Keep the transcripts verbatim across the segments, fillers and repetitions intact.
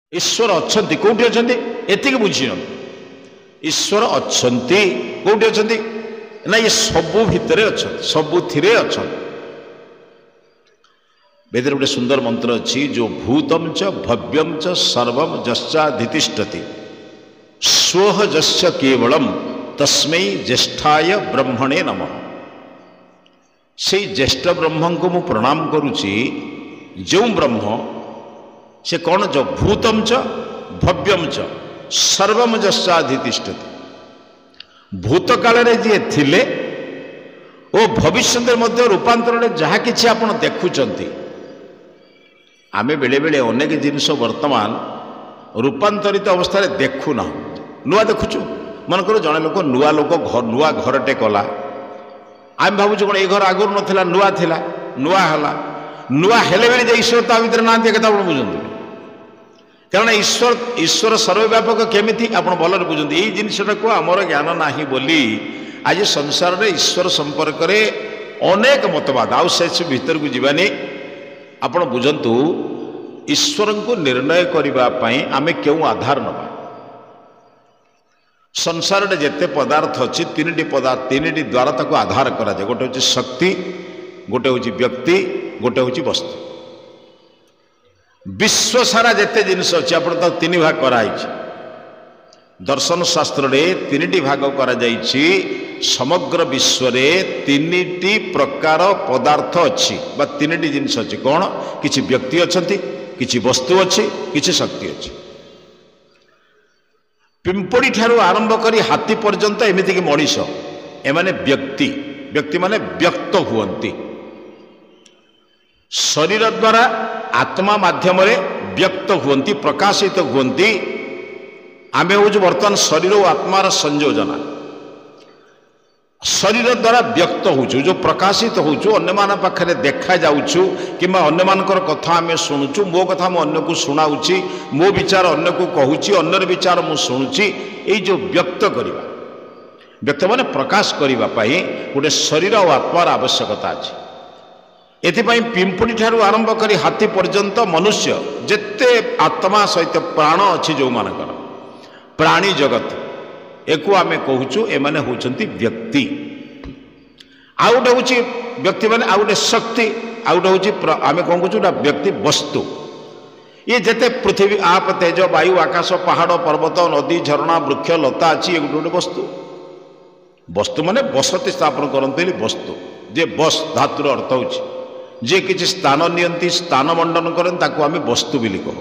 ईश्वर अच्छंती कोठी अच्छंती एतिक बुझी ईश्वर अच्छंती कोठी अच्छंती ना ये सबु भितरे अच्छंती सबुथिरे अच्छंती। वेदर गोटे सुंदर मंत्र अच्छी जो भूतम च भव्यम च सर्वम जश्चाधितिष्ठति स्वह जस्य केवलम तस्मै ज्येष्ठाय ब्रह्मणे नमः। से ज्येष्ठ ब्रह्म को मु प्रणाम करुची जो ब्रह्म से कौन जो भूतम च भव्यम च सर्वम जश्चाधितिष्ठति भूत काल रे जे थिले ओ भविष्य मध्य रूपांतर जहाँ किछि आपण देखुचंती आमे बेले बेले अनेक जिनिस वर्तमान रूपांतरित अवस्था रे देखु ना नुआ देखुचु मन करो जने लोक नुआ लोक घर नुआ घरटे कला आम भावुँ कौन ये घर आगुरी नाला नुआ थिला नुआ हला नुआ हेले बेले ईश्वर ता भीतर ना कथा आप बुझे कारण ईश्वर ईश्वर सर्वव्यापक केमिति आप भल बुझे यही जिनटा को आमर ज्ञान ना बोली आज संसार में ईश्वर संपर्क में अनेक मतवाद आउ से भीतर को जीवानी आपण बुझंतु ईश्वर को निर्णय करने आमे क्यों आधार नवा संसार में जिते पदार्थ अच्छी तीन पदार्थ तीन द्वारा ताको आधार करा जाए गोटे हूँ शक्ति गोटे हूँ व्यक्ति गोटे हूँ वस्तु विश्व सारा जिते जिनस अच्छी आप तीन भाग कराई दर्शन शास्त्र में तीन भाग करा जाइछि समग्र विश्व रे तीन प्रकार पदार्थ अच्छी बा तीन जिनस अच्छी कौन किछि व्यक्ति अच्छी किछि वस्तु अच्छी किछि शक्ति अच्छी पिंपड़ी ठारू आरंभ करी हाथी पर्यंत एमिति कि मनीष एमाने व्यक्ति व्यक्ति माने व्यक्त हुअन्ति शरीर द्वारा आत्मा माध्यम व्यक्त हुअन्ति प्रकाशित हुअन्ति आमे हूँ बर्तमान शरीर और आत्मार संयोजना शरीर द्वारा व्यक्त होचु जो प्रकाशित होचु अन्य मान पाखरे देखा जाउछु किंबा अन्य मानकर कथा आमे सुनुचु मो कथा मो अन्य को सुनाउछि मो विचार अन्य को कहूछि अन्यर विचार मु सुनुछि ए जो व्यक्त करिबा व्यक्त माने प्रकाश करिबा पई गोटे शरीर और आत्मार आवश्यकता अछि एथिपाई पिंपुड़ी ठारू आरंभ करी हाथी पर्यंत मनुष्य जेते आत्मा सहित प्राण अछि जो मानकर प्राणी जगत एको आमे कहूचु एमाने होचंती व्यक्ति आ गोटे हूँ व्यक्ति माने आ गोटे शक्ति आ गोटे हूँ आमे कौन कहूँ व्यक्ति वस्तु ये जेते पृथ्वी आप तेज वायु आकाश पहाड़ पर्वत नदी झरणा वृक्ष लता अच्छी ये गोटे वस्तु वस्तु माने बसति स्थापन करते वस्तु जे बस धातुर अर्थ होची जे किसी स्थान नियंती स्थान मंडन करते ताको आमे वस्तु बोली कह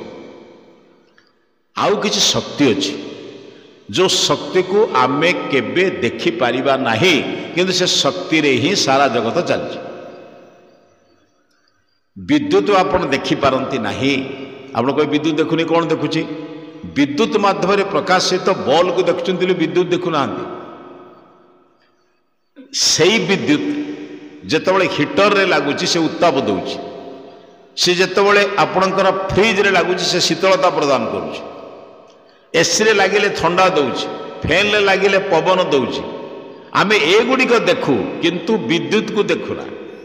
आउ किसी शक्ति अच्छी जो शक्ति को आमे केबे देखि पारिबा नाही किंतु से शक्ति रे ही सारा जगत चलछि विद्युत आपण देखि पारंती नाही आपण कोई विद्युत देखुनी कौन देखुछि विद्युत माध्यम प्रकाशित बॉल को देखुछन्ति विद्युत देखु नांती सेई विद्युत जेतेबेले हीटर रे लागुछि से उत्ताप दउछि से जेतेबेले आपणकर फ्रिज रे लागुछि से शीतलता प्रदान करुछि एसी रे लागिले ठंडा दउछि फैन रे लागिले पवन दउछि आमे एगुड़ी को देखु किंतु विद्युत को देखुना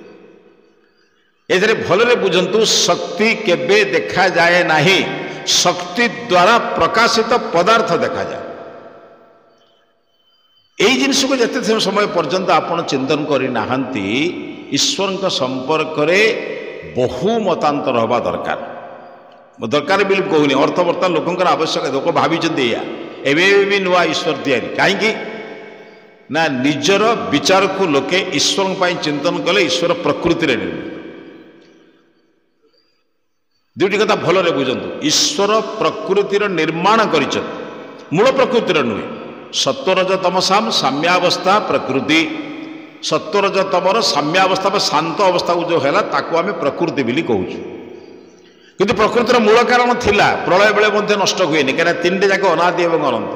एथरे भलरे बुझंतु शक्ति केबे देखा जाए नाही शक्ति द्वारा प्रकाशित पदार्थ देखा जाए यही जिनिस को जिते समय पर्यंत आपण चिंतन करि नाहंती ईश्वर संपर्क रे बहु मतांतर हवा दरकार दरकार बिल कहूनी अर्थ बर्तमान लोकंर आवश्यक लोक भावी एवं भी नुआ ईश्वर तैयारी कहीं ना निजर विचार को लोके ईश्वर पर चिंतन कले ईश्वर प्रकृति रे निर्मित दुईटी कथा भलरे बुझंतु ईश्वर प्रकृतिर निर्माण कर मूल प्रकृतिर नुहे सत्वरज तमसाम साम्यावस्था प्रकृति सत्वरज तमर साम्यावस्था शांत अवस्था को जो है ताको आमे प्रकृति बोली कहूँ किंतु प्रकृतिर मूल कारण थिला प्रलय बेले मध्य नष्ट हुए कहीं तीन जाक अनादि एवं अनंत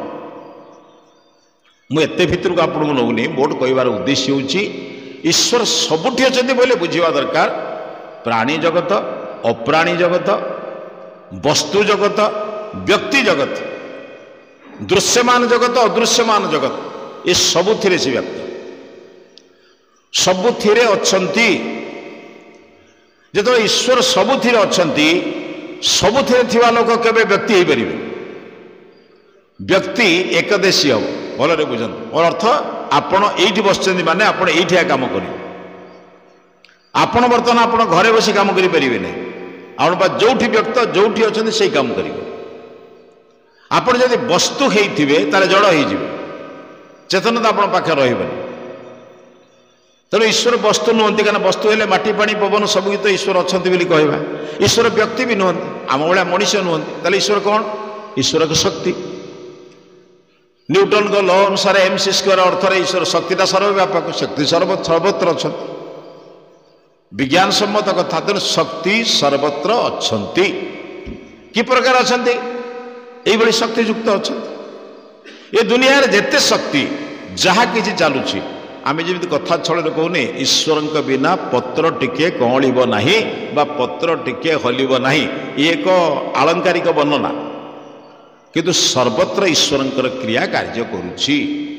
मुझे भितर को आपको नौनी मोट कहबार उद्देश्य हूँ ईश्वर सबुठी अच्छे बोले बुझा दरकार प्राणी जगत अप्राणी जगत वस्तु जगत व्यक्ति जगत दृश्यमान जगत अदृश्यमान जगत ये सबुथिरे से व्याप्त सबुथिरे अच्छंती जो ईश्वर सबुथिरे अच्छंती सबुथिरे थिबा लोक केबे व्यक्ति हो परिबे व्यक्ति एकदेशी हम भलरे बुझन और अर्थ आपण एठी बसचंदी माने आपण एठी काम करिवे आपण वर्तमान आपण घरे बसी काम करि परिबे नै आपण बा जोठी व्यक्ति जोठी अछन से काम करिवे आपण जदि वस्तु हेइथिबे तारे जड़ हेइ जिवे चेतन तो आपण पाखे रहिबनी तेणु ईश्वर वस्तु नुहति कारण वस्तु हेले माटी पानी पवन सब तो ईश्वर अछंती बोली कहबा ईश्वर व्यक्ति भी नुहति आम भाया मनुष्य नुहति ताले ईश्वर कौन ईश्वर को शक्ति न्यूटन को लॉ अनुसार एम सी स्क्वायर अर्थ ईश्वर शक्तिटा सर्वव्यापक शक्ति सर्व सर्वत्र अच्छा विज्ञान सम्मत कथा तेणु शक्ति सर्वत्र अच्छी कि प्रकार अच्छा ये शक्तियुक्त अच्छा ये दुनिया जेते शक्ति जहाँ कि चलुची आम जमी कथा छल कहने ईश्वर बिना पत्र टिके कौलिब नहीं बा पत्र टिके हलिब नहीं ये एक आलंकारिक वर्णना किंतु सर्वत्र ईश्वर क्रिया कार्य करुछि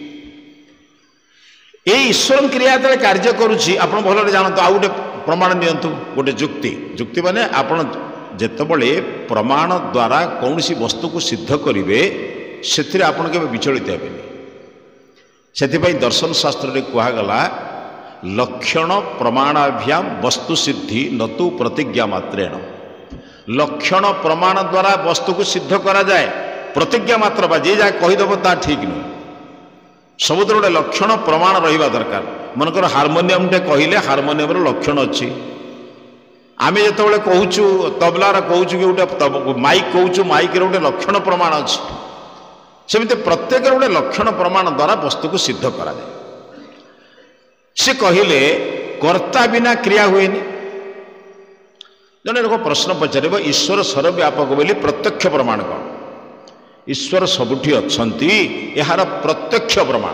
ये ईश्वर क्रिया जो कार्य करुछि आपण भलरे जानतु आ गोटे प्रमाण नियंतु गोटे जुक्ति जुक्ति माने आपण जेतबळे प्रमाण द्वारा कौनसी वस्तु को सिद्ध करिवे सेथिरे आपण केबे विचलित हेबेनि सेथिपई दर्शन शास्त्र रे कुहा गला लक्षण प्रमाणाभ्याम वस्तु सिद्धि नतु प्रतिज्ञा मात्रेण लक्षण प्रमाण द्वारा वस्तु को सिद्ध करा जाए प्रतिज्ञा मात्र बा जे जा कहीदेव ता ठीक नुह सबुत गोटे लक्षण प्रमाण रहा दरकार मनकर हारमोनियम टे कहले हारमोनियम लक्षण अच्छी आम जो कहूँ तबलार कहूँ कि गोटे माइक कहूँ माइक गोटे लक्षण प्रमाण अच्छी सेमती प्रत्येक गोटे लक्षण प्रमाण द्वारा वस्तु को सिद्ध करा जाए से कहले कर्ता बिना क्रिया हुए जने लोक प्रश्न पचार ईश्वर सर्वव्यापक बोली प्रत्यक्ष प्रमाण कौन ईश्वर सबुठी अच्छंती यार प्रत्यक्ष प्रमाण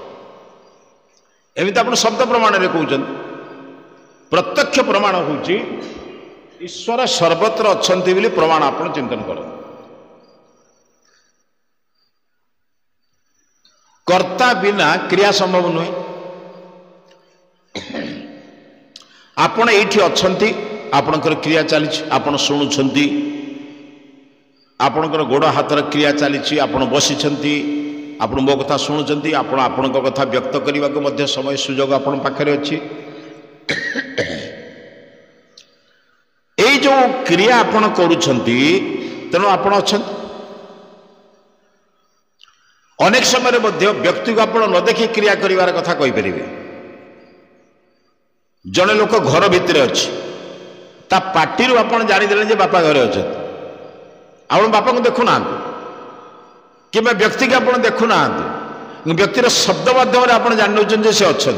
एमती आप शब्द प्रमाण रे कहते प्रत्यक्ष प्रमाण हूँ ईश्वर सर्वत्र अच्छंती बोली प्रमाण आप चिंतन कर कर्ता बिना क्रिया संभव नुहे आपण एठी अच्छंती आपणकर क्रिया चली आपण शुणुंट आपणकर गोड़ हाथर क्रिया चली आपण बसी आपण मो कथा शुणुंट आपण आपण कथा व्यक्त करने को मध्य समय सुजोग आपण पाखरे अच्छी जो क्रिया आपण करुछंती तेणु आपण अच्छंती अनेक समय मध्य व्यक्ति को आपण न देखी क्रिया करिवार कथा कहि परिबे जने लोक घर भितर अच्छी ता पार्टी रू आपण जानी देले जे बापा घरे अछत आपण बापा को देखु ना कि व्यक्ति के आपण देखु ना व्यक्तिर शब्द माध्यम आपण जान नउछन जे से अछन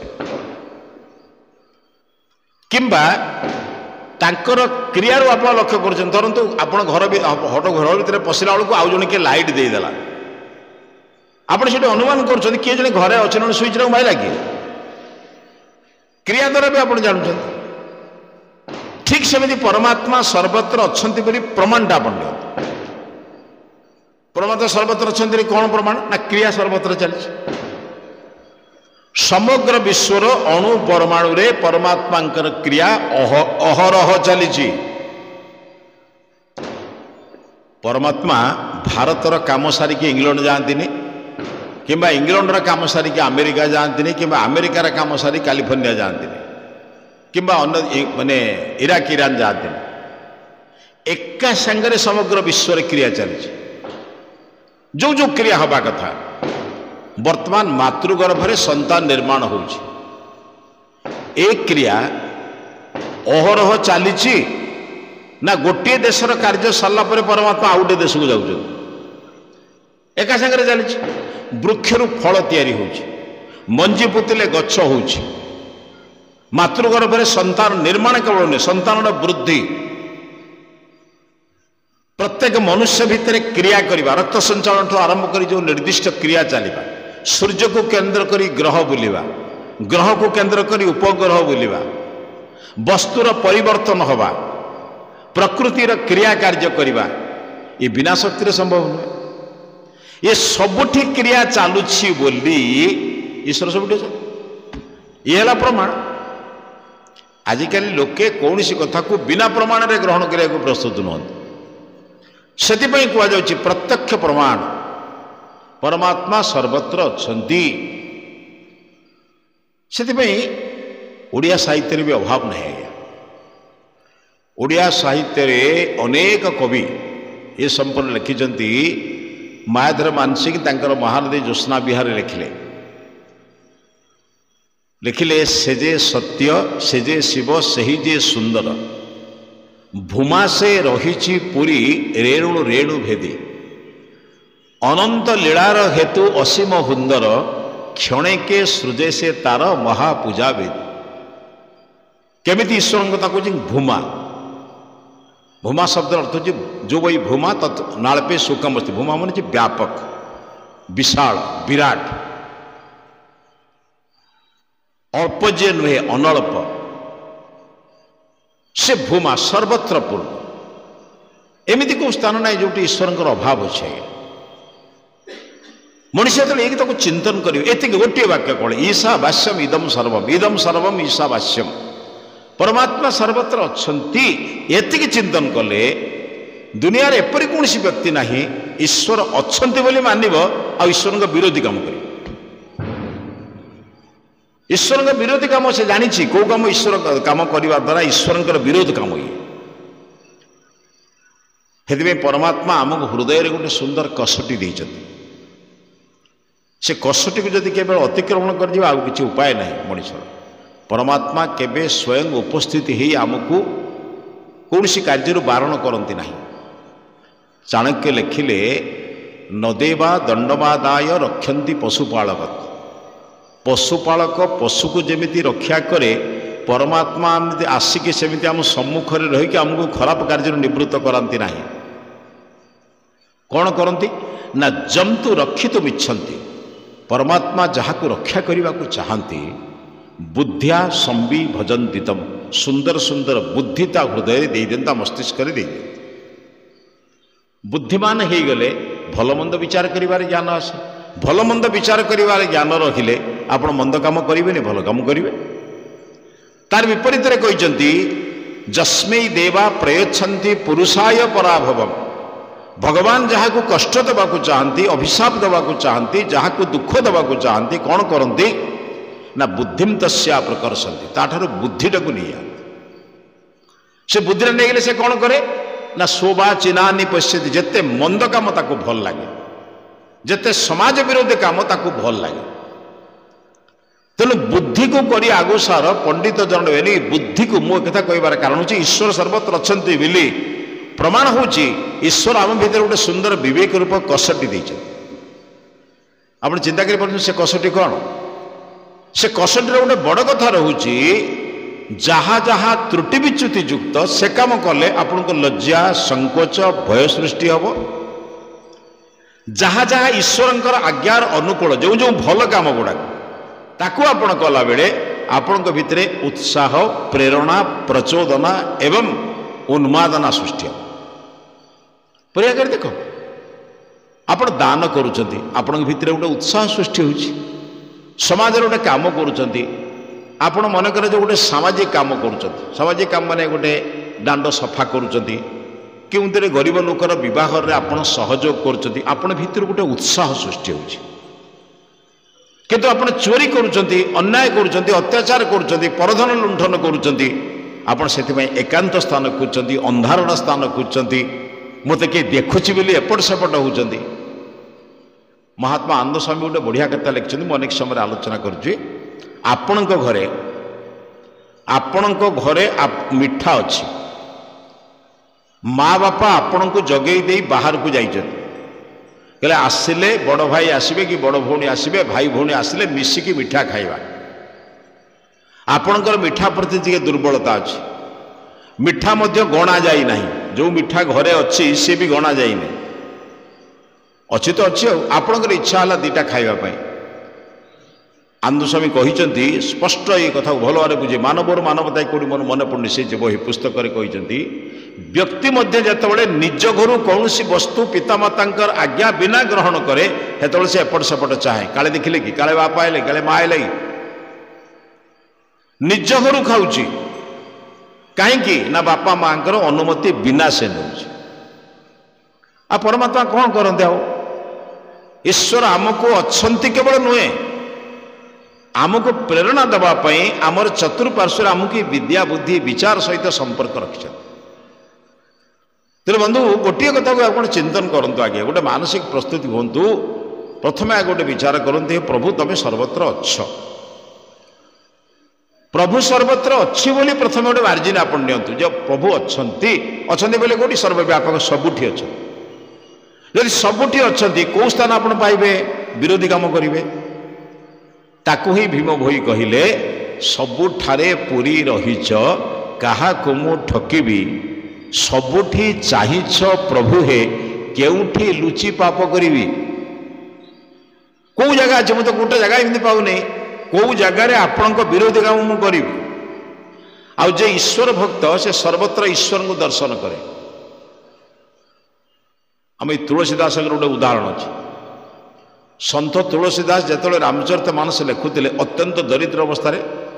किंबा तांकर क्रिया रू आपण लक्ष्य करछन परंतु आपण घर हट घर भितर पसिला बेलू आउ जने के लाइट दे देला आपण सेठी अनुमान करछन किए जने घरे अछन स्विच रे माइला कि क्रिया द्वारा भी आप जानते ठीक सेमती परमात्मा सर्वत्र अच्छंती बोली प्रमाणटा आपण परमात्मा सर्वत्र अच्छंती कौन प्रमाण ना क्रिया सर्वत्र चली समग्र विश्वर अणु परमाणु रे परमात्मा क्रिया अहरह चली परमात्मा भारतर काम सारिकी इंग्लैंड जाती किंबा इंग्लैंडर काम सारिकी अमेरिका जाती किंबा अमेरिकार काम सारी कैलिफोर्निया जाती किंबा अन्य माने इराक ईरान जाती एका संगरे समग्र विश्व क्रिया चली जो जो क्रिया हवा कथा वर्तमान मातृगर्भ में संतान निर्माण हो क्रिया अहरह चली ना गोटे देशर कार्य सरला परमात्मा आउ गोटे देश को जाऊँ एका संगरे चली वृक्षरु फल तैयारी होची मंजी पुतिले गच्छ होची मातृगर्भ में संतान निर्माण केवल नहीं संतान वृद्धि प्रत्येक मनुष्य भितर क्रिया करवा रक्त संचालन आरंभ कर जो निर्दिष्ट क्रिया चलवा सूर्य को केंद्र करी ग्रह बुलिवा ग्रह को केंद्र करी उपग्रह बुलिवा वस्तुर परिवर्तन हवा प्रकृतिर क्रिया कार्य करवा ये बिना शक्ति संभव नुहे ये सबुठी क्रिया चलुछि बोली ईश्वर सबुठी ये है प्रमाण आजिकल लोके कौन सी कथा को बिना प्रमाण रे ग्रहण करने को प्रस्तुत नुहत ସେଥିପାଇଁ କୁହାଯାଉଛି ପ୍ରତ୍ୟକ୍ଷ ପ୍ରମାଣ ପରମାତ୍ମା ସର୍ବତ୍ର ଅଛନ୍ତି। ସେଥିପାଇଁ ଓଡ଼ିଆ ସାହିତ୍ୟରେ ବି ଅଭାବ ନାହିଁ ଆଜ୍ଞା। ଓଡ଼ିଆ ସାହିତ୍ୟରେ ଅନେକ କବି ଏ ସମ୍ପର୍କରେ ଲେଖିଛନ୍ତି। ମାୟାଧର ମାନସିଂହ ତାଙ୍କର ମହାନଦୀ ଜ୍ୟୋତ୍ସ୍ନା ବିହାରରେ ଲେଖିଲେ ଲେଖିଲେ ସେ ଯେ ସତ୍ୟ ସେ ଯେ ଶିବ ସେହି ଯେ ସୁନ୍ଦର, ଭୂମା ସେ ରହିଛି ପୁରୀ ରେଣୁ ରେଣୁ ଭେଦି, ଅନନ୍ତ ଲୀଳାର ହେତୁ ଅସୀମ ହୁନ୍ଦର, କ୍ଷଣେକେ ସୃଜେ ସେ ତାର ମହାପୂଜା ବେଦି। କେମିତି ଈଶ୍ୱରଙ୍କ କଥା କହୁଛି ଭୂମା। ଭୂମା ଶବ୍ଦର ଅର୍ଥ ହେଉଛି ଯୋଉ ବହି ଭୂମା ତତ୍ ନାଳପେ ସୁଖମସ୍ତି। ଭୂମା ମାନେ ହେଉଛି ବ୍ୟାପକ, ବିଶାଳ, ବିରାଟ, ଅଳ୍ପ ଯେ ନୁହେଁ ଅନଳ୍ପ। ସେ ଭୂମା ସର୍ବତ୍ର ପୂର୍ଣ୍ଣ। ଏମିତି କେଉଁ ସ୍ଥାନ ନାହିଁ ଯୋଉଠି ଈଶ୍ୱରଙ୍କର ଅଭାବ ଅଛି। ମଣିଷ ଯେତେବେଳେ ଏଇକି ତାକୁ ଚିନ୍ତନ କରିବେ, ଏତିକି ଗୋଟିଏ ବାକ୍ୟ କଣ, ଈଶା ବାସ୍ୟମ୍ ଇଦମ୍ ସର୍ବମ୍, ଇଦମ୍ ସର୍ବମ୍ ଈଶା ବାସ୍ୟମ୍, ପରମାତ୍ମା ସର୍ବତ୍ର ଅଛନ୍ତି। ଏତିକି ଚିନ୍ତନ କଲେ ଦୁନିଆରେ ଏପରି କୌଣସି ବ୍ୟକ୍ତି ନାହିଁ ଈଶ୍ୱର ଅଛନ୍ତି ବୋଲି ମାନିବ ଆଉ ଈଶ୍ୱରଙ୍କ ବିରୋଧୀ କାମ କରିବ। ଈଶ୍ୱରଙ୍କ ବିରୋଧୀ କାମ ସେ ଜାଣିଛି କୋଉ କାମ ଈଶ୍ୱର କାମ କରିବା ଦ୍ୱାରା ଈଶ୍ୱରଙ୍କର ବିରୋଧ କାମ ଇଏ। ସେଥିପାଇଁ ପରମାତ୍ମା ଆମକୁ ହୃଦୟରେ ଗୋଟେ ସୁନ୍ଦର କଷଟି ଦେଇଛନ୍ତି। ସେ କଷଟିକୁ ଯଦି କେବଳ ଅତିକ୍ରମଣ କରିଯିବ ଆଉ କିଛି ଉପାୟ ନାହିଁ ମଣିଷର। ପରମାତ୍ମା କେବେ ସ୍ୱୟଂ ଉପସ୍ଥିତ ହେଇ ଆମକୁ କୌଣସି କାର୍ଯ୍ୟରୁ ବାରଣ କରନ୍ତି ନାହିଁ। ଚାଣକ୍ୟ ଲେଖିଲେ ନଦେବା ଦଣ୍ଡବାଦାୟ ରକ୍ଷନ୍ତି ପଶୁପାଳକ। ପଶୁପାଳକ ପଶୁକୁ ଯେମିତି ରକ୍ଷା କରେ, ପରମାତ୍ମା ଏମିତି ଆସିକି ସେମିତି ଆମ ସମ୍ମୁଖରେ ରହିକି ଆମକୁ ଖରାପ କାର୍ଯ୍ୟରୁ ନିବୃତ୍ତ କରାନ୍ତି ନାହିଁ। କ'ଣ କରନ୍ତି ନା ଜନ୍ତୁ ରକ୍ଷିତୁମ୍ ଇଚ୍ଛନ୍ତି। ପରମାତ୍ମା ଯାହାକୁ ରକ୍ଷା କରିବାକୁ ଚାହାନ୍ତି ବୁଦ୍ଧ୍ୟା ସମ୍ବି ଭଜନ୍ତି ତମ୍, ସୁନ୍ଦର ସୁନ୍ଦର ବୁଦ୍ଧି ତା ହୃଦୟରେ ଦେଇଦିଅନ୍ତି, ତା ମସ୍ତିଷ୍କରେ ଦେଇଦିଅନ୍ତି। ବୁଦ୍ଧିମାନ ହେଇଗଲେ ଭଲ ମନ୍ଦ ବିଚାର କରିବାରେ ଜ୍ଞାନ ଆସେ। ଭଲ ମନ୍ଦ ବିଚାର କରିବାରେ ଜ୍ଞାନ ରହିଲେ ଆପଣ ମନ୍ଦ କାମ କରିବେନି, ଭଲ କାମ କରିବେ। ତାର ବିପରୀତରେ କହିଛନ୍ତି ଯସ୍ମୈ ଦେବା ପ୍ରୟଚ୍ଛନ୍ତି ପୁରୁଷାୟ ପରାଭବମ୍। ଭଗବାନ ଯାହାକୁ କଷ୍ଟ ଦେବାକୁ ଚାହାନ୍ତି, ଅଭିଶାପ ଦେବାକୁ ଚାହାନ୍ତି, ଯାହାକୁ ଦୁଃଖ ଦେବାକୁ ଚାହାନ୍ତି, କ'ଣ କରନ୍ତି ନା ବୁଦ୍ଧିମ୍ ତସ୍ୟା ପ୍ରକର୍ଷନ୍ତି, ତାଠାରୁ ବୁଦ୍ଧିଟାକୁ ନେଇଯାଆନ୍ତି। ସେ ବୁଦ୍ଧିରେ ନେଇଗଲେ ସେ କ'ଣ କରେ ନା ଶୋଭା ଚିନାନି ପଶ୍ୟତି, ଯେତେ ମନ୍ଦ କାମ ତାକୁ ଭଲ ଲାଗେ, ଯେତେ ସମାଜ ବିରୋଧୀ କାମ ତାକୁ ଭଲ ଲାଗେ। ତେଣୁ ବୁଦ୍ଧିକୁ କରି ଆଗୁସାର ପଣ୍ଡିତ ଜଣେନି। ବୁଦ୍ଧିକୁ ମୁଁ କଥା କହିବାର କାରଣ ହେଉଛି ଈଶ୍ୱର ସର୍ବତ୍ର ଅଛନ୍ତି ବୋଲି ପ୍ରମାଣ ହେଉଛି ଈଶ୍ୱର ଆମ ଭିତରେ ଗୋଟେ ସୁନ୍ଦର ବିବେକ ରୂପ କଷଟି ଦେଇଛନ୍ତି। ଆପଣ ଚିନ୍ତା କରିପାରୁଛନ୍ତି ସେ କଷଟି କ'ଣ? ସେ କଷଟିର ଗୋଟେ ବଡ଼ କଥା ରହୁଛି ଯାହା ଯାହା ତ୍ରୁଟି ବିଚ୍ୟୁତି ଯୁକ୍ତ ସେ କାମ କଲେ ଆପଣଙ୍କୁ ଲଜ୍ଜା ସଂକୋଚ ଭୟ ସୃଷ୍ଟି ହେବ। ଯାହା ଯାହା ଈଶ୍ୱରଙ୍କର ଆଜ୍ଞାର ଅନୁକୂଳ ଯେଉଁ ଯେଉଁ ଭଲ କାମ ଗୁଡ଼ାକ ତାକୁ ଆପଣ କଲାବେଳେ ଆପଣଙ୍କ ଭିତରେ ଉତ୍ସାହ, ପ୍ରେରଣା, ପ୍ରଚୋଦନା ଏବଂ ଉନ୍ମାଦନା ସୃଷ୍ଟି ହେବ। ପରୀକ୍ଷା କରି ଦେଖ, ଆପଣ ଦାନ କରୁଛନ୍ତି, ଆପଣଙ୍କ ଭିତରେ ଗୋଟେ ଉତ୍ସାହ ସୃଷ୍ଟି ହେଉଛି। ସମାଜରେ ଗୋଟେ କାମ କରୁଛନ୍ତି, ଆପଣ ମନେକର ଯେ ଗୋଟେ ସାମାଜିକ କାମ କରୁଛନ୍ତି, ସାମାଜିକ କାମ ମାନେ ଗୋଟେ ଦାଣ୍ଡ ସଫା କରୁଛନ୍ତି, କେଉଁଥିରେ ଗରିବ ଲୋକର ବିବାହରେ ଆପଣ ସହଯୋଗ କରୁଛନ୍ତି, ଆପଣ ଭିତରେ ଗୋଟେ ଉତ୍ସାହ ସୃଷ୍ଟି ହେଉଛି। କିନ୍ତୁ ଆପଣ ଚୋରି କରୁଛନ୍ତି, ଅନ୍ୟାୟ କରୁଛନ୍ତି, ଅତ୍ୟାଚାର କରୁଛନ୍ତି, ପରଧନ ଲୁଣ୍ଠନ କରୁଛନ୍ତି, ଆପଣ ସେଥିପାଇଁ ଏକାନ୍ତ ସ୍ଥାନ ଖୋଜୁଛନ୍ତି, ଅନ୍ଧାରଣ ସ୍ଥାନ ଖୋଜୁଛନ୍ତି, ମୋତେ କିଏ ଦେଖୁଛି ବୋଲି ଏପଟ ସେପଟ ହେଉଛନ୍ତି। ମହାତ୍ମା ଆନନ୍ଦ ସ୍ୱାମୀ ଗୋଟେ ବଢ଼ିଆ କଥା ଲେଖିଛନ୍ତି, ମୁଁ ଅନେକ ସମୟରେ ଆଲୋଚନା କରୁଛି। ଆପଣଙ୍କ ଘରେ ଆପଣଙ୍କ ଘରେ ମିଠା ଅଛି, ମା ବାପା ଆପଣଙ୍କୁ ଜଗେଇ ଦେଇ ବାହାରକୁ ଯାଇଛନ୍ତି, କହିଲେ ଆସିଲେ ବଡ଼ ଭାଇ ଆସିବେ କି ବଡ଼ ଭଉଣୀ ଆସିବେ, ଭାଇ ଭଉଣୀ ଆସିଲେ ମିଶିକି ମିଠା ଖାଇବା। ଆପଣଙ୍କର ମିଠା ପ୍ରତି ଟିକେ ଦୁର୍ବଳତା ଅଛି, ମିଠା ମଧ୍ୟ ଗଣା ଯାଇନାହିଁ, ଯେଉଁ ମିଠା ଘରେ ଅଛି ସେ ବି ଗଣା ଯାଇନାହିଁ, ଅଛି ତ ଅଛି ଆଉ ଆପଣଙ୍କର ଇଚ୍ଛା ହେଲା ଦୁଇଟା ଖାଇବା ପାଇଁ। ଆନନ୍ଦ ସ୍ୱାମୀ କହିଛନ୍ତି ସ୍ପଷ୍ଟ ଏ କଥାକୁ ଭଲ ଭାବରେ ବୁଝେ, ମାନବର ମାନବତା କୋଉଠି ମୋର ମନେ ପଡ଼ୁନି, ସେ ଯେ ବହି ପୁସ୍ତକରେ କହିଛନ୍ତି ବ୍ୟକ୍ତି ମଧ୍ୟ ଯେତେବେଳେ ନିଜ ଘରୁ କୌଣସି ବସ୍ତୁ ପିତାମାତାଙ୍କର ଆଜ୍ଞା ବିନା ଗ୍ରହଣ କରେ ସେତେବେଳେ ସେ ଏପଟ ସେପଟ ଚାହେଁ, କାଳେ ଦେଖିଲେ କି, କାଳେ ବାପା ଆଇଲେ, କାଳେ ମା ଆଇଲେ କି। ନିଜ ଘରୁ ଖାଉଛି କାହିଁକି ନା ବାପା ମାଙ୍କର ଅନୁମତି ବିନା ସେ ନେଉଛି। आ परमात्मा कौन करते आओ ईश्वर आमको अच्छी केवल नुहे आमको प्रेरणा देवाई आमर चतुर्पार्श्वर आमको विद्या बुद्धि विचार सहित संपर्क रखिछन। तेरे बंधु गोटे कथा को आप चिंतन करूँ आगे गोटे मानसिक प्रस्तुति हूँ प्रथम आगे गोटे विचार करते प्रभु तमें सर्वत्र अच्छ प्रभु सर्वत्र अच्छी बोली प्रथम गोटे मार्जिन आप नियंतु जो प्रभु अच्छी अच्छे बोले कौटी सर्वव्यापक सबुठी अच्छा यदि सबुठी अच्छा कौ स्थान आप पाइबे विरोधी काम करेंगे ताकू ही भीम भोई कहले सबुठारे पूरी रहीच कहा मु ठकिबी सबुठी चाहिछ प्रभु हे केउठी लुचि पाप करी कौ जगह अच्छे मुझे गोटे जगह एमती पाऊनी कौ जगार आपण विरोधी काम मु करी जे ईश्वर भक्त से सर्वत्र ईश्वर को दर्शन करे। आम तुलसीदास गोटे उदाहरण अच्छे सन्थ तुलसीदास जिते रामचरित मानस लिखुले अत्यंत दरिद्र अवस्था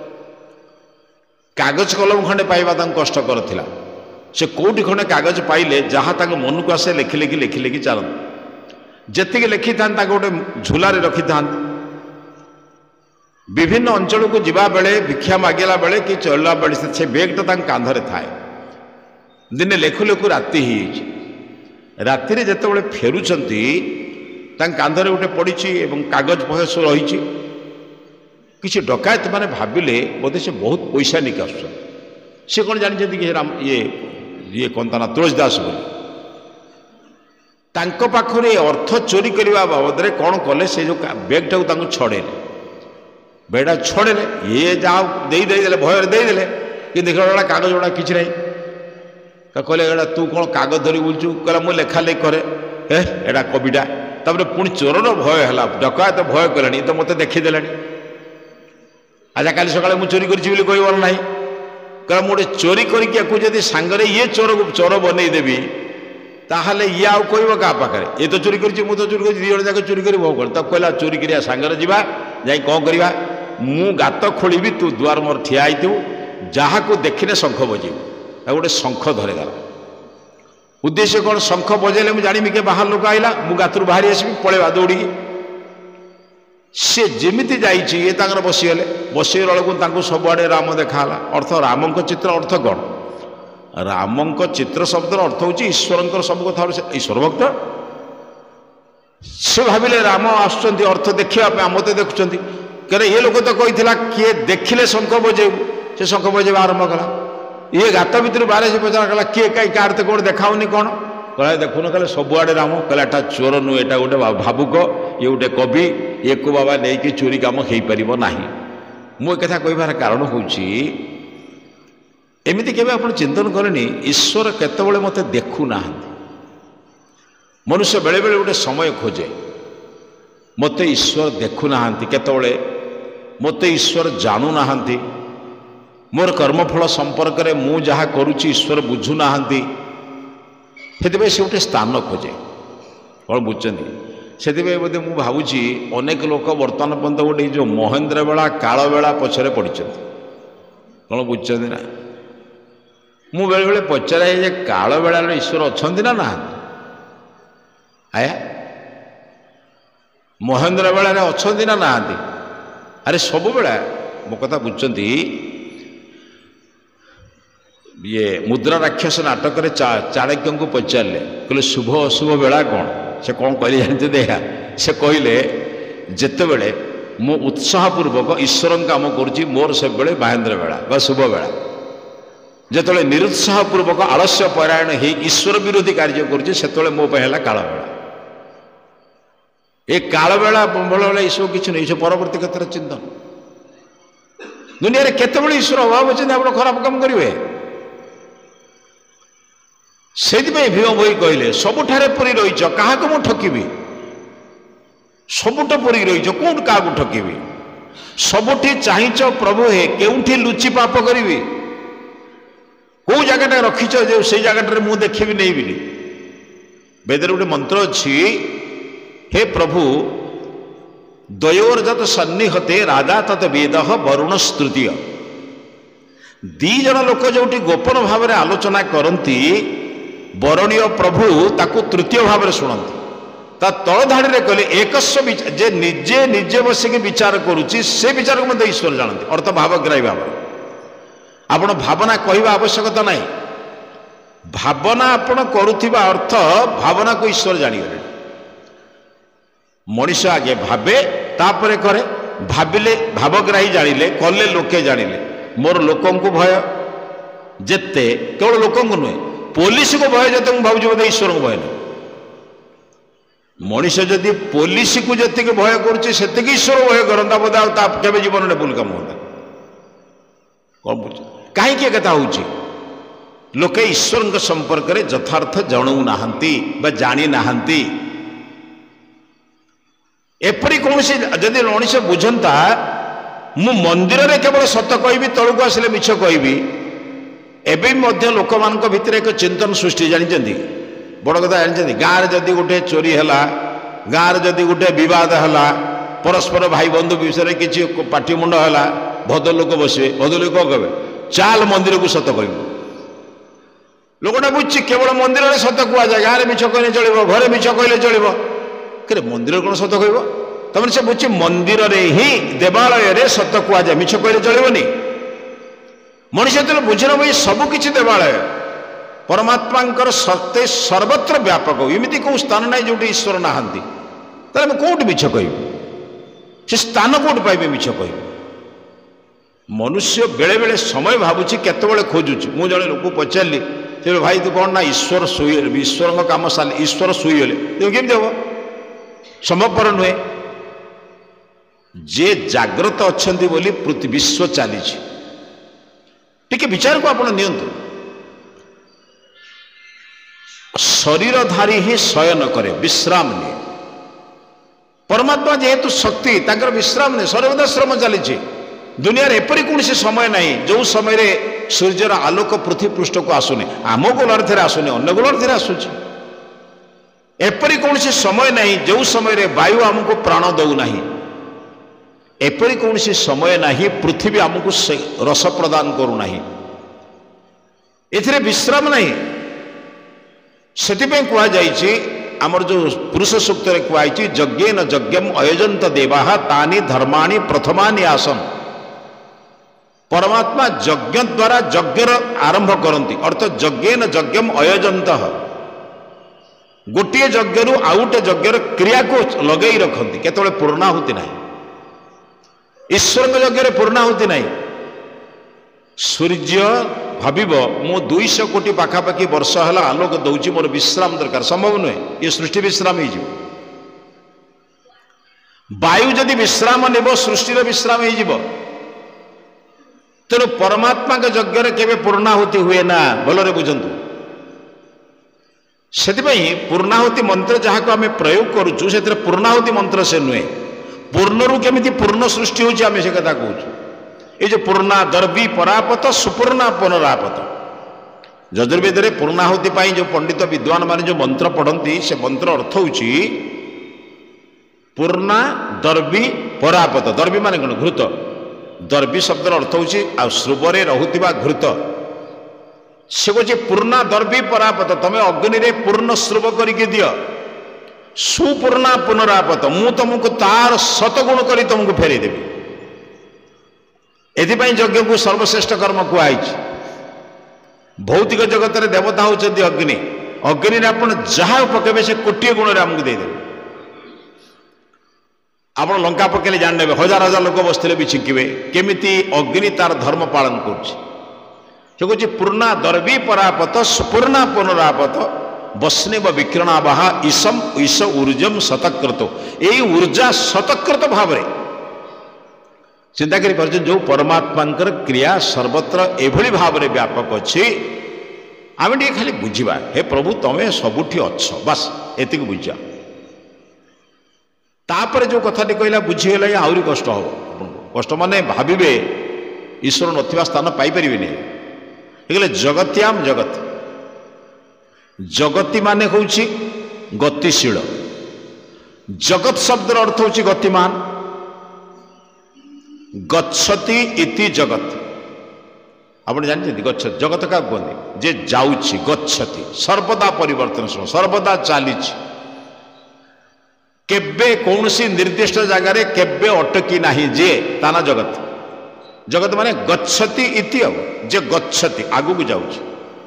कागज कलम खंडे पाइबा कष्टकर थिला से कौटी खंडे कागज पाइले जहाँ तक मन को आसे लिखि लिखि लिखि लिखि चलते जी लिखि था गोटे झूलार रखि था विभिन्न अंचल को जीवा बेले भिक्षा मागिला बेले कि चलला बेले से बेगटा कांधरे थाए दिने लेखु लेखु राति राति जिते फेरुंट कांधरे गोटे पड़ी कागज बहस रही किसी डकायत मैंने भाविले बोधे से बहुत पैसा निक आस सी कौन जानते कि राम ये ये कौन ता ना तुलसीदास बोली पाखरे अर्थ चोरी करने बाबद कौन कले से जो बेगटा छड़ेले बेगटा छड़ेले ये जहाँ देदे भय देदेले कि देख कागज गुड़ा किसी ना कहले एटा तू कौन कागज धरी बुलचु कहला मु लेखा लेख करे हे एटा कविटा तापर पुणी चोरर भय है डकायत भय कले तो मत देखीदे आज काली सकाଳେ ମୁଁ चोरी କରିଛି ବୋଲି କହିବାର ନାହିଁ कहला ମୁଁ ଗୋଟେ चोरी କରିକି ଆକୁ ଯଦି ସାଙ୍ଗରେ ଇଏ ଚୋର ଚୋର ବନେଇ ଦେବି ତାହେଲେ ଇଏ ଆଉ କହିବ କାହା ପାଖରେ ଏ ତ ଚୋରି କରିଛି ମୁଁ ତ ଚୋରି କରିଛି ଦି ଜଣ ଯାକ ଚୋରି କରି ଭୋଗ କର ତାକୁ କହିଲା ଚୋରି କରିବା ସାଙ୍ଗରେ ଯିବା ଯାଇ କ'ଣ କରିବା ମୁଁ ଗାତ ଖୋଳିବି ତୁ ଦୁଆର ମୋର ଠିଆ ହେଇଥିବୁ ଯାହାକୁ ଦେଖିଲେ ଶଙ୍ଖ ବଜେଇବୁ ଆଉ ଗୋଟେ ଶଙ୍ଖ ଧରେଗଲା उद्देश्य कौन शंख बजेले मुझे जानी के बाहर लोक आईला मु गातरू बाहरी आसबि पळेबा दौड़ी से जेमिति जाइछि ये तांगर बसीगले बसीगला बेलू सबुआड़े राम देखाला अर्थ रामंक चित्र अर्थ कौन रामंक चित्र शब्द अर्थ हूँ ईश्वर सब कथा ईश्वर भक्त से भाविले राम आसुंच अर्थ देखा मत देखुं कहे ये लोक तो कही किए देखिले शंख बजेबू से शंख बजेबा आरंभ कला ये गात भर बाहर से पचार कला किए कहीं कार तो कौन देखाऊनी कौन कह देखुन कहे सबुआड़े राम कहला एटा चोर नुह एटा गोटे भावुक ये गोटे कवि ये को बाबा नहीं कि चोरी काम हो पार ना मु कथा कहबार कारण हूँ एमती केवे आप चिंतन करें ईश्वर केतबेले मत देखु ना मनुष्य बेले बेले गोटे समय खोजे मत ईश्वर देखु ना केतबेले मत ईश्वर जानू ना मोर कर्मफल संपर्क में मु जहाँ करुच्ची ईश्वर बुझु ना से गोटे स्थान खोजे कौन बुझे से बोधे मुझे भावुची अनेक लोक बर्तमान पर्यंत गोटे जो महेन्द्र बेला काल बेला पछरे पड़ कौन बुझे ना मु बेले बेले पचारे जे काल बेला ईश्वर अच्छा ना ना आया महेन्द्र बेला अच्छा ना ना अरे सब बेला मो कथा बुझती ये मुद्रा राक्षस नाटक चाणक्य को पचारे कहले शुभ अशुभ बेला कौन से कौन कहले जानते देखा से कहले जिते बड़े मु उत्साहपूर्वक ईश्वर काम करुच्ची मोर से बेले महेन्द्र बेला बा शुभ बेला जिते निरुत्साहपूर्वक आलस्य परायण हो ईश्वर विरोधी कार्य करुच्ची से मो है काल बेला ये काल बेला बेला ये सब किसी नहीं परवर्ती क्षेत्र चिंतन दुनिया केतबेले ईश्वर अभाव अच्छे आप खराब काम करेंगे से भीम भोई कहले सबुठारे पूरी रही क्या मु ठकिबी सबुठ पूरी रही कौट क्या ठकिबी सबुठी चाहिच प्रभु हे केउठी लुचि पाप करी कौ जगह रखीच जो से जगह मुझे देखी नहीं बिली वेदर गोटे मंत्र अच्छी हे प्रभु द्वयोर्जत सन्निहते राजा तत् वेद वरुण स्तुतीय दी जन लोक जो गोपन भाव में आलोचना करती बरणीय प्रभु ताकू तृतीय भाव में शुणती ता तल धाड़ी में कहले एकस्व जे निजे निजे बसिक विचार करुच्ची से विचार को मत ईश्वर जानते अर्थ भावग्राही भाव आपण भावना कहवा आवश्यकता नहीं भावना आपण करुथिबा अर्थ भावना को ईश्वर जानिगले मनीष आगे भावे तापरे करे भाविले भावग्राही जानिले कले लोके जानिले मोर लोकों को भय जेते केवल लोकों को नुहे पुलिस को भय जेते भावुँ बोधे ईश्वर को भय नहीं मनीष जदि पुलिस को जी भय कर ईश्वर भय करता बोधे आगे जीवन में भूल कम होता कौन बुझ कहीं कथा हो लोके ईश्वर संपर्क में यथार्थ जणु ना जानी ना एपरी कौन जदि मनीष बुझंता मु मंदिर में केवल सत कहि तलू आसिले मिछ कहि एवं लोक मान भितर एक चिंतन सृष्टि जानते बड़ कथा जानते गाँव में जदि गोटे चोरी है गाँव में जदि गोटे बद है परस्पर भाई बंधु विषय किसी पाटी मुंड है भद्र लोक बसवे भद्र लोक कौन कहे चाल मंदिर को सत कह लोकटा बुझी केवल मंदिर में सत कह जाए गाँव में मिछ कहले चलो घरे मिछ कहले चलो कि मंदिर कौन सत कह तमें से बुझी मंदिर में ही देवालय सत कह जाए मिछ कहले चलनी मनीष जो बुझे भाई सबकि देवालय परमात्मा सत्य सर्वत्र व्यापक एमती कौ स्थान ना जो ईश्वर नहांती ताले कौट मिछ कह से स्थान कौट पाइबे मिछ कह मनुष्य बेले बेले समय भावुची केतबेले खोजुची मु जड़े लोक पचारि से भाई तू कौन ना ईश्वर शुई ईश्वर काम सारे ईश्वर शुईगले तुम केमती हम संभवपर नुहे जे जाग्रत अच्छा बोली पृथ्वी विश्व चली टिके विचार को आपण नियंतु शरीरधारी ही शयन करे विश्राम नहीं परमात्मा जेहेतु शक्ति ताकर विश्राम नहीं सर्वदा श्रम चली दुनिया एपरी कौन समय ना जो समय सूर्यर आलोक पृथ्वी पृष्ठ को आसुनी आम गोलर थे आसुनी अन्य गोलर थे आसूची एपरी कौन समय ना जो समय वायु आमको प्राण दौना एपरी कौन समय ना पृथ्वी आमको रस प्रदान करूना एथिरे विश्राम नहीं से कहुई आमर जो पुरुष सूक्त कहुई यज्ञेन यज्ञम अयजंत देवा तानि धर्माणि प्रथमानि आसन परमात्मा यज्ञ द्वारा यज्ञ आरंभ करती अर्थात यज्ञेन यज्ञम अयजंत गोटे यज्ञ रु आउटे यज्ञ क्रिया को लगे रखती केतबेले पूर्णाहुति ना ईश्वर यज्ञ पूर्णाहुति ना सूर्य भाव मु दुईश कोटी पाखापाखि वर्ष है आलोक दौर मोर विश्राम दरकार संभव नुहे ये सृष्टि विश्राम हो वायु जदि विश्राम नेब सृष्टि विश्राम हो तेणु परमात्मा के यज्ञ केवे पूर्णाहुति हुए ना भलरे बुझंतु से पूर्णाहुति मंत्र जहाँ को आम प्रयोग करुचु से पूर्णाहुति मंत्र से नुहे पूर्णरू केमिति पूर्ण सृष्टि होची आम से कथा कहूँ ये जो पूर्णा दर्वी परापत सुपूर्णा पुनरापत यजुर्वेद में पूर्णाहुति जो पंडित विद्वान मान जो मंत्र पढ़ती से मंत्र अर्थ होची पूर्णा दर्वी परापत दर्वी मान कौन घृत दर्वी शब्द अर्थ होची आ श्रुवरे रहुतिबा घृत से कहे पूर्णा दर्वी परापत तमें अग्नि रे पूर्ण श्रुव करके दियो सुपूर्णा पुनरापत मु तुमको तार शतगुण कर तुमको फेरे देवी एथिपाई यज्ञ को सर्वश्रेष्ठ कर्म कहुई भौतिक जगत में देवता होती अग्नि अग्नि आप जहाँ पकेबे से कोटी गुण आमको देदेवे आप लंका पकेले जाने हजार हजार लोक बसते भी छिंकिबे केमिति अग्नि तार धर्म पालन कर पूर्णा दर्वी परापत सुपूर्णा पुनरापत बस्नेव विकिरणावाह ईशम ईश ऊर्जम शतकृत यही ऊर्जा शतकृत भाव चिंता कर जो परमात्मा क्रिया सर्वत्र एभली भाव में व्यापक अच्छी आम टे खाली बुझा हे प्रभु तमें सबुठी अच्छ बस एति बुझा तापर जो कथाटी कहला बुझीगला आहरी कष्ट हम कष्ट माने भावे ईश्वर नथिबा स्थान पाइपर नहीं जगत्याम जगत जगती माने हूँ गतिशील जगत शब्द अर्थ हूँ गतिमान गच्छति इति जगत ଆପଣ ଜାଣିଛନ୍ତି ଗଚ୍ଛତି ଜଗତ କାହାକୁ କୁହନ୍ତି? ଯେ ଯାଉଛି ଗଚ୍ଛତି, ସର୍ବଦା ପରିବର୍ତ୍ତନଶୀଳ, ସର୍ବଦା ଚାଲିଛି, କେବେ କୌଣସି ନିର୍ଦ୍ଦିଷ୍ଟ ଜାଗାରେ କେବେ ଅଟକି ନାହିଁ, ଯେ ତା ନା ଜଗତ। ଜଗତ ମାନେ ଗଚ୍ଛତି ଇତି, ଆଉ ଯେ ଗଚ୍ଛତି ଆଗକୁ ଯାଉଛି,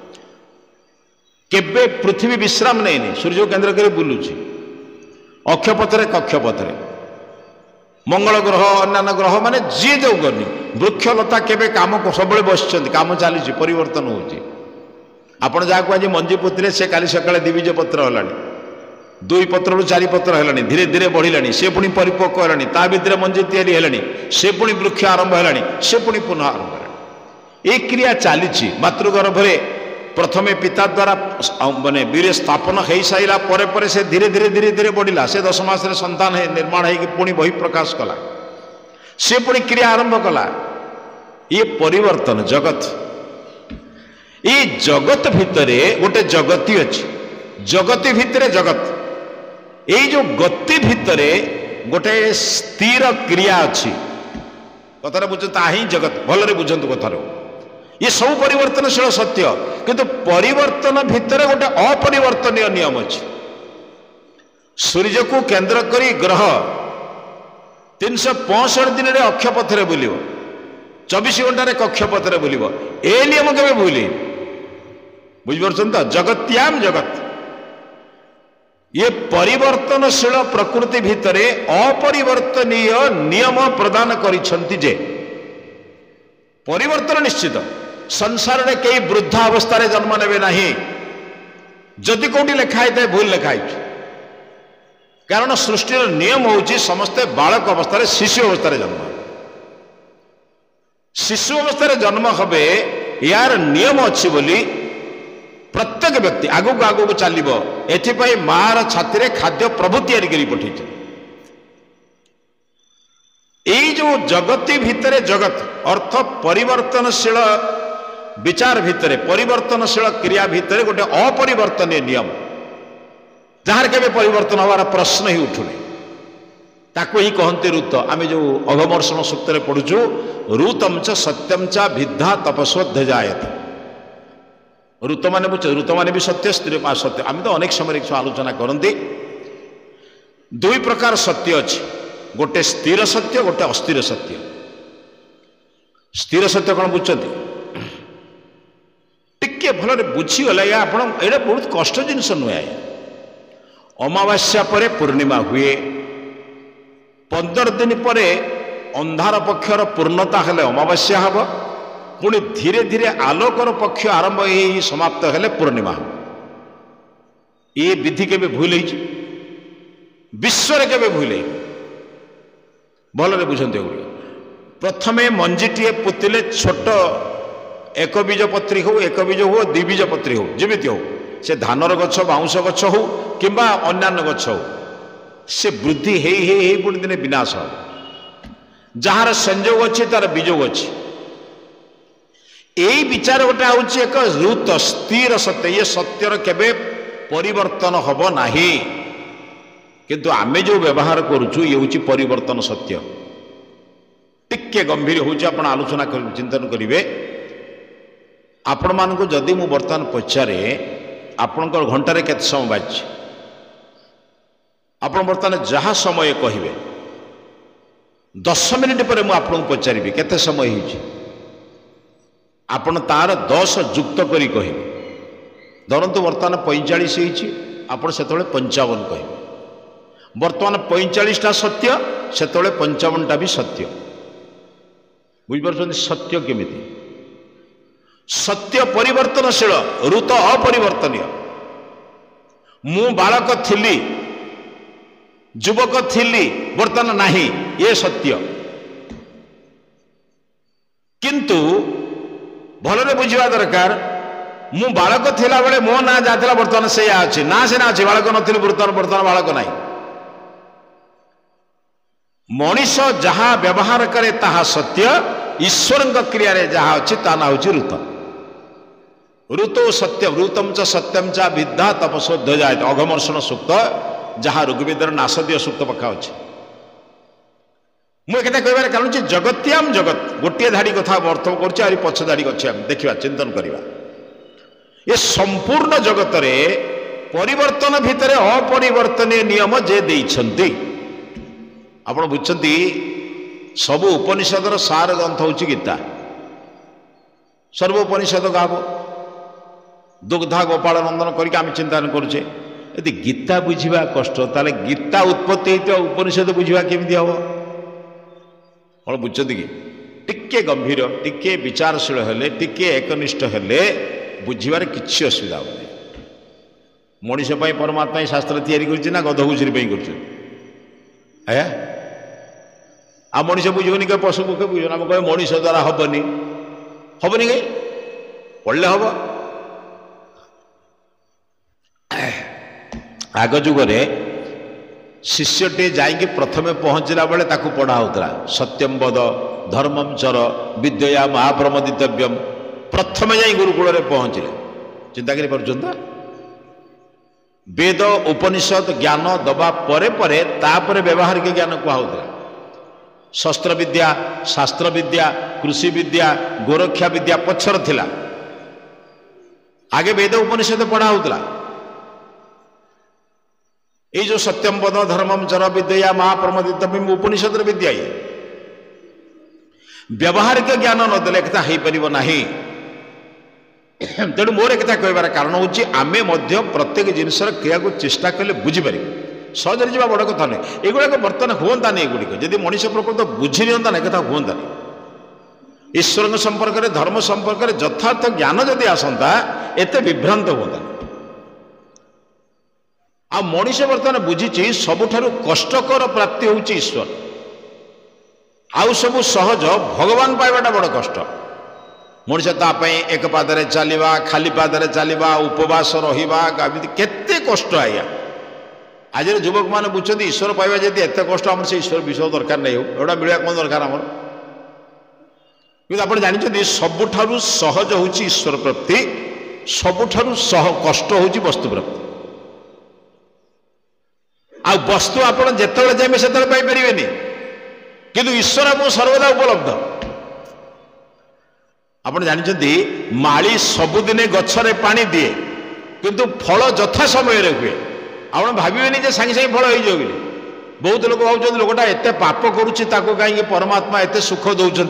କେବେ ପୃଥିବୀ ବିଶ୍ରାମ ନେଇନି, ସୂର୍ଯ୍ୟ କେନ୍ଦ୍ର କରି ବୁଲୁଛି, ଅକ୍ଷପଥରେ କକ୍ଷପଥରେ, ମଙ୍ଗଳ ଗ୍ରହ ଅନ୍ୟାନ୍ୟ ଗ୍ରହ ମାନେ ଯିଏ ଯୋଉ ଗନି, ବୃକ୍ଷଲତା କେବେ କାମ ସବୁବେଳେ ବସିଛନ୍ତି, କାମ ଚାଲିଛି, ପରିବର୍ତ୍ତନ ହେଉଛି। ଆପଣ ଯାହାକୁ ଆଜି ମଞ୍ଜି ପୋତିଲେ ସେ କାଲି ସକାଳେ ଦ୍ୱିବୀଜ ପତ୍ର ହେଲାଣି, ଦୁଇ ପତ୍ରରୁ ଚାରି ପତ୍ର ହେଲାଣି, ଧୀରେ ଧୀରେ ବଢ଼ିଲାଣି, ସେ ପୁଣି ପରିପକ୍ୱ ହେଲାଣି, ତା ଭିତରେ ମଞ୍ଜି ତିଆରି ହେଲାଣି, ସେ ପୁଣି ବୃକ୍ଷ ଆରମ୍ଭ ହେଲାଣି, ସେ ପୁଣି ପୁନଃ ଆରମ୍ଭ ହେଲାଣି। এই କ୍ରିୟା ଚାଲିଛି। ମାତୃଗର୍ଭରେ ପ୍ରଥମେ ପିତା ଦ୍ୱାରା ମାନେ ବୀର୍ୟ ସ୍ଥାପନ ହେଇସାରିଲା ପରେ ପରେ ସେ ଧୀରେ ଧୀରେ ଧୀରେ ଧୀରେ ବଢ଼ିଲା, ସେ ଦଶ ମାସରେ ସନ୍ତାନ ନିର୍ମାଣ ହେଇକି ପୁଣି ବହି ପ୍ରକାଶ କଲା, ସେ ପୁଣି କ୍ରିୟା ଆରମ୍ଭ କଲା। ଇଏ ପରିବର୍ତ୍ତନ ଜଗତ। এই ଜଗତ ଭିତରେ ଗୋଟେ ଜଗତି ଅଛି, ଜଗତି ଭିତରେ ଜଗତ। এই ଯୋଉ ଗତି ଭିତରେ ଗୋଟେ ସ୍ଥିର କ୍ରିୟା ଅଛି, କଥାଟା ବୁଝନ୍ତୁ, ତାହା ହିଁ ଜଗତ। ଭଲରେ ବୁଝନ୍ତୁ କଥାରୁ, ଇଏ ସବୁ ପରିବର୍ତ୍ତନଶୀଳ ସତ୍ୟ, କିନ୍ତୁ ପରିବର୍ତ୍ତନ ଭିତରେ ଗୋଟେ ଅପରିବର୍ତ୍ତନୀୟ ନିୟମ ଅଛି। ସୂର୍ଯ୍ୟକୁ କେନ୍ଦ୍ର କରି ଗ୍ରହ ତିନିଶହ ପଞ୍ଚଷଠି ଦିନରେ ଅକ୍ଷପଥରେ ବୁଲିବ, ଚବିଶ ଘଣ୍ଟାରେ କକ୍ଷପଥରେ ବୁଲିବ, ଏ ନିୟମ କେବେ ଭୁଲି, ବୁଝିପାରୁଛନ୍ତି ତ? ଜଗତ୍ୟାମ ଜଗତ। ଇଏ ପରିବର୍ତ୍ତନଶୀଳ ପ୍ରକୃତି ଭିତରେ ଅପରିବର୍ତ୍ତନୀୟ ନିୟମ ପ୍ରଦାନ କରିଛନ୍ତି ଯେ ପରିବର୍ତ୍ତନ ନିଶ୍ଚିତ। ସଂସାରରେ କେହି ବୃଦ୍ଧା ଅବସ୍ଥାରେ ଜନ୍ମ ନେବେ ନାହିଁ, ଯଦି କୋଉଠି ଲେଖା ହେଇଥାଏ ଭୁଲ ଲେଖା ହେଇଛି। କାରଣ ସୃଷ୍ଟିର ନିୟମ ହେଉଛି ସମସ୍ତେ ବାଳକ ଅବସ୍ଥାରେ, ଶିଶୁ ଅବସ୍ଥାରେ ଜନ୍ମ ହେବେ। ଶିଶୁ ଅବସ୍ଥାରେ ଜନ୍ମ ହେବେ, ଏହାର ନିୟମ ଅଛି ବୋଲି ପ୍ରତ୍ୟେକ ବ୍ୟକ୍ତି ଆଗକୁ ଆଗକୁ ଚାଲିବ। ଏଥିପାଇଁ ମାର ଛାତିରେ ଖାଦ୍ୟ ପ୍ରଭୁ ତିଆରି କରି ପଠେଇଛନ୍ତି। এই যে জগতি ভিতরে জগৎ অর্থ পরিবর্তনশীল বিচার ভিতরে, পরিবর্তনশীল ক্রিয়া ভিতরে গোটে অপরিবর্তনীয় নিয়ম, যার কেবে পরিবর্তন হওয়ার প্রশ্ন হি উঠুনি, তাকে হি কহନ୍ତି ঋত। আমি যে অঘমর্ষণ সূত্রে পড়ুছু, ঋতম চ সত্যম চ ভিদ্ধা তপস্বধ্যায়ত। ঋত মানে বুঝছো, ঋত মানে বি সত্য, স্ত্রী সত্য। আমি তো অনেক সময় আলোচনা করতে, দুই প্রকার সত্য আছে, গোটে স্থির সত্য, গোটে অস্থির সত্য। স্থির সত্য কোন বুঝছেন? টিকে ভালো বুঝিগলে আপনার এটা বহুত কষ্ট জিনিস নুহে। অমাবাস্যা পরে পূর্ণিমা হুয়ে, পনেরো দিন পরে ଅନ୍ଧାର ପକ୍ଷର ପୂର୍ଣ୍ଣତା ହେଲେ ଅମାବାସ୍ୟା ହେବ, ପୁଣି ଧୀରେ ଧୀରେ ଆଲୋକର ପକ୍ଷ ଆରମ୍ଭ ହେଇ ସମାପ୍ତ ହେଲେ ପୂର୍ଣ୍ଣିମା ହେବ। ଏ ବିଧି କେବେ ଭୁଲ ହେଇଛି? ବିଶ୍ୱରେ କେବେ ଭୁଲ ହେଇନି। ଭଲରେ ବୁଝନ୍ତୁ ଏଗୁଡ଼ିକ। ପ୍ରଥମେ ମଞ୍ଜିଟିଏ ପୋତିଲେ, ଛୋଟ ଏକବୀଜ ପତ୍ରୀ ହଉ, ଏକବୀଜ ହଉ, ଦ୍ୱିବୀଜ ପତ୍ରୀ ହଉ, ଯେମିତି ହଉ, ସେ ଧାନର ଗଛ, ବାଉଁଶ ଗଛ ହଉ କିମ୍ବା ଅନ୍ୟାନ୍ୟ ଗଛ ହଉ, ସେ ବୃଦ୍ଧି ହେଇ ହେଇ ହେଇ ପୁଣି ଦିନେ ବିନାଶ ହେବ। ଯାହାର ସଂଯୋଗ ଅଛି ତାର ବିଯୋଗ ଅଛି। এই বিচার গোটা হচ্ছে এক ঋত, স্থির সত্য। ইয়ে সত্যর কেবে পরিবর্তন হব না, কিন্তু আমি যে ব্যবহার করছু ইয়ে হচ্ছে পরিবর্তন সত্য। টিকে গম্ভীর হচ্ছে, আপনার আলোচনা চিন্তন করবে। আপন মানুষ যদি মু বর্তমান পচারে আপনার ঘন্টার কেতে সময় বাজছে, আপনার বর্তমান যাহা সময় কহবে, দশ মিনিট পরে মু আপনার পচারিবি কেতে সময় হয়েছে, আপন তার দশ যুক্ত করি কহবে। ধরন্তু বর্তমান পঁয়চাশ হয়েছি, আপনার সেতবে পঞ্চাবন কহবে। বর্তমান পঁয়চাশটা সত্য, সেতবে পঞ্চাবনটা বি সত্য। বুঝিপারছেন সত্য কেমিতি? সত্য পরিবর্তনশীল, ঋত অপরিবর্তনীয়। মু বালক থিলি, যুবক থিলি, বর্তমান নাহি, এ সত্য। কিন্তু ভলরে বুঝিবা দরকার, মু বালক থিলা বেলে মো না যাতিলা বর্তমান সেইয়া আছে, না সিনা আছে, বালক নথিলি বর্তমান বর্তমান বালক নাই। মଣିষ যাহা ব্যবহার করে তাহা সত্য, ঈশ্বরଙ୍କ ক্রিয়ারে যাহা আছে তা না হচ্ছে ঋত। ঋতু সত্য, ঋতম চ সত্যম চ বিদ্ধা তপস্বধ্যায়ত। অঘমর্ষণ সূক্ত, যাহা ঋগ্বেদর নাসদীয় সূক্ত পক্ষা আছে। ମୁଁ କଥା କହିବାର କାରଣ ଯେ ଜଗତ୍ୟାମ ଜଗତ ଗୋଟିଏ ଧାଡ଼ି କଥା ଅର୍ଥ କରୁଛି ଆହୁରି ପଛ ଧାଡ଼ି ଅଛି ଆମେ ଦେଖିବା ଚିନ୍ତନ କରିବା ଏ ସମ୍ପୂର୍ଣ୍ଣ ଜଗତରେ ପରିବର୍ତ୍ତନ ଭିତରେ ଅପରିବର୍ତ୍ତନୀୟ ନିୟମ ଯେ ଦେଇଛନ୍ତି ଆପଣ ବୁଝୁଛନ୍ତି ସବୁ ଉପନିଷଦର ସାର ଗ୍ରନ୍ଥ ହେଉଛି ଗୀତା ସର୍ବ ଉପନିଷଦ ଗାବ ଦୁଗ୍ଧା ଗୋପାଳ ନନ୍ଦନ କରିକି ଆମେ ଚିନ୍ତା କରୁଛେ ଯଦି ଗୀତା ବୁଝିବା କଷ୍ଟ ତାହେଲେ ଗୀତା ଉତ୍ପତ୍ତି ହେଇଥିବା ଉପନିଷଦ ବୁଝିବା କେମିତି ହବ କ'ଣ ବୁଝୁଛନ୍ତି କି ଟିକେ ଗମ୍ଭୀର ଟିକେ ବିଚାରଶୀଳ ହେଲେ ଟିକେ ଏକନିଷ୍ଠ ହେଲେ ବୁଝିବାରେ କିଛି ଅସୁବିଧା ହେବନି ମଣିଷ ପାଇଁ ପରମାତ୍ମା ହିଁ ଶାସ୍ତ୍ର ତିଆରି କରିଛି ନା ଗଧ ଘୁଷୁରୀ ପାଇଁ କରୁଛନ୍ତି ଆଜ୍ଞା ଆଉ ମଣିଷ ବୁଝିବନି କେ ପଶୁ ପକ୍ଷୀ ବୁଝିବନି ଆମେ କହିବେ ମଣିଷ ଦ୍ୱାରା ହବନି ହବନି କାହିଁ ପଢ଼ିଲେ ହବ ଆଗ ଯୁଗରେ ଶିଷ୍ୟଟିଏ ଯାଇକି ପ୍ରଥମେ ପହଞ୍ଚିଲା ବେଳେ ତାକୁ ପଢ଼ା ହେଉଥିଲା ସତ୍ୟମ୍ ବଦ ଧର୍ମମ୍ ଚର ବିଦ୍ୟା ମହାପ୍ରମଦିତବ୍ୟମ୍ ପ୍ରଥମେ ଯାଇ ଗୁରୁକୁଳରେ ପହଞ୍ଚିଲେ ଚିନ୍ତା କରିପାରୁଛନ୍ତି ତ ବେଦ ଉପନିଷଦ ଜ୍ଞାନ ଦେବା ପରେ ପରେ ତାପରେ ବ୍ୟବହାରିକ ଜ୍ଞାନ କୁହାହେଉଥିଲା ଶସ୍ତ୍ର ବିଦ୍ୟା ଶାସ୍ତ୍ର ବିଦ୍ୟା କୃଷି ବିଦ୍ୟା ଗୋରକ୍ଷା ବିଦ୍ୟା ପଛର ଥିଲା ଆଗେ ବେଦ ଉପନିଷଦ ପଢ଼ା ହେଉଥିଲା এই যে সত্যম বদ ধর্মম চর বিদ্যা মহাপ্রমদিতব্যম উপনিষদর বিদ্যা ইয়ে ব্যবহারিক জ্ঞান নদেলে একথা হইপারিব ନାହିଁ তেণু মোর একথা কইবার কারণ হচ্ছে আমি মধ্য প্রত্যেক জিনিসর ক্রিয়াকে চেষ্টা কলে বুঝিপারি সহজরে যা বড় কথা নয় এগুলো বর্তমান হুঁতা না এগুড়ি যদি মনিষ প্রকৃত বুঝি নিয়ন্তা না একথা হুঁতা না ঈশ্বর সম্পর্কে ধর্ম সম্পর্কে যথার্থ জ্ঞান যদি আসন্তা এতে বিভ্রান্ত হুঁতা आ मनीष बर्तमान बुझी सबुठारु कष्टकर प्राप्ति होउची ईश्वर आउ सब सहज भगवान पाइबाटा बड़ कष्ट मनीष तापाई एक पादरे चलवा खाली पादरे चलवा उपवास रहिबा केते कष्ट आया आज युवक मैंने बुझते ईश्वर पाइबा जदि एत कष्ट आम से ईश्वर विषय दरकार नहीं हो एटा मिलवा कौन दरकार आमर कि आप जानते सबुठारु सहज होउची ईश्वर प्राप्ति सबुठारु सह कष्ट होउची वस्तु प्राप्ति आ वस्तु आप जिते चाहे से पाइपर किंतु ईश्वर आपको सर्वदा उपलब्ध आप जानते माली सबुदिने गछरे पानी दिए किंतु फल यथा समय हुए आप भावेनि जे सांगे सांगे फल हो बहुत लोग भाव लोकटा एत पाप करुच्ची कहीं परमात्मा एत सुख दौरान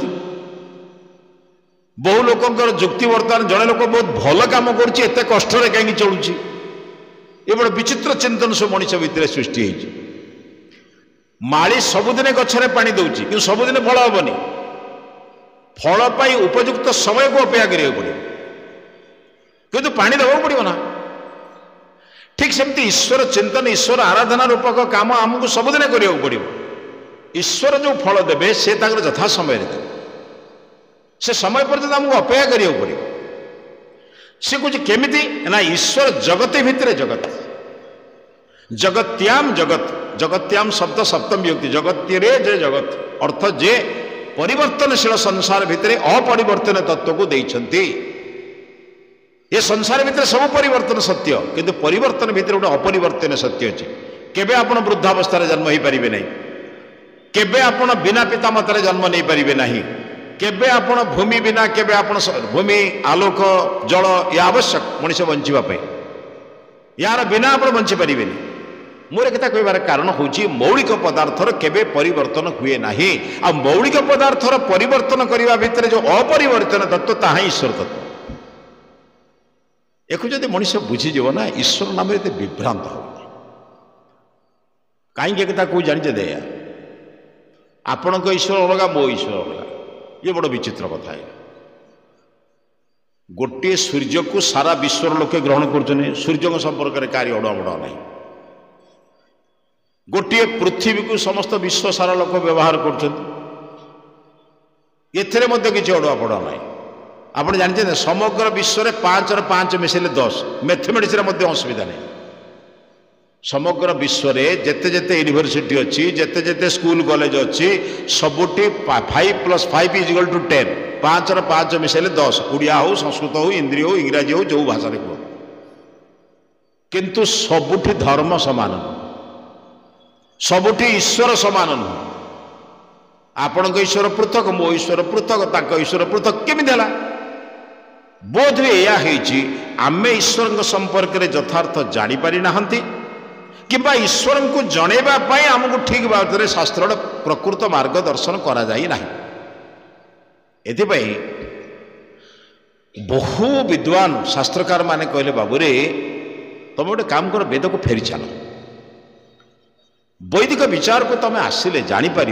बहु लोकर जुक्ति बर्तमान जड़े लोक बहुत भल कम करुच्ची एत कष्ट कहीं चलुची ये बड़ विचित्र चिंतन सब मनीष भितर सृष्टि होती माली सबुदिने गछरे पानी दौची कि सबुदिने फल हेनी फल पाई उपयुक्त समय को अपेक्षा करिया पड़े किंतु पानी देवा पड़ो ना ठीक सेमती ईश्वर चिंतन ईश्वर आराधना रूपक काम आमको सबुदिने करिया पड़ो ईश्वर जो फल देवे से यथा समय देवे से समय पर्यंत आमको अपेक्षा करिया पड़ो से कुछ केमिति ना ईश्वर जगत भितर जगत जगत्याम जगत जगत्याम शब्द सप्तम विभक्ति जगत्य जे जगत अर्थ जे परिवर्तनशील संसार भितर अपरिवर्तन तत्व को देइछंती ये संसार भितर सब परिवर्तन सत्य किंतु परिवर्तन भितर गोटे अपरिवर्तन सत्य अच्छे केबे आपण वृद्धावस्था जन्म हो पारे नहीं केबे आपण बिना पिता मातार जन्म नहीं पारे नहीं केबे आपण भूमि बिना केबे आपण भूमि आलोक जल या आवश्यक मनीष बंचापी यार बिना आप बंची पारे मोर एक कहबार कारण हूँ मौलिक पदार्थर केबे परिवर्तन हुए ना आ मौलिक पदार्थर परिवर्तन करने भितर जो अपरिवर्तन तत्व ताहा ईश्वर तत्व एक जब मनीष बुझीज ना ईश्वर नाम ये विभ्रांत हो कहीं कह जाने दे आपण ईश्वर अलग मो ईश्वर अलग ये बड़ विचित्र कथा है गोटे सूर्य को सारा विश्वर लोके ग्रहण कर सूर्य संपर्क में कार्य अड़ुआ बड़ा ना गोटे पृथ्वी को समस्त विश्व सारा लोक व्यवहार कर किसी अड़ुआ बड़ा ना आप जानते हैं समग्र विश्व में पांच र पांच मिसेले दस मैथमेटिक्स असुविधा नहीं समग्र विश्व में जेते जेते यूनिवर्सिटी अच्छी जेते जेते स्कूल कॉलेज अच्छी सबुटी five plus five is equal to ten पांच र पांच मिसेले दस ओडिया हो संस्कृत हो हिंदी हो इंग्राजी हो जो भाषा कह किंतु सबुठी धर्म समान सबुठी ईश्वर समान नुह आपण ईश्वर पृथक मो ईश्वर पृथक ताक ईश्वर पृथक केमिति हला बोध हुए या आम ईश्वर संपर्क में यथार्थ जापारी ना कि ईश्वर को जनवाई आमको ठीक बात शास्त्र प्रकृत मार्गदर्शन करा जाई नाही। एथिपाई बहु विद्वान शास्त्रकार माने कहले बाबूरे तुम गोटे काम कर वेद को फेरी चल वैदिक विचार को तुम आसिले जापर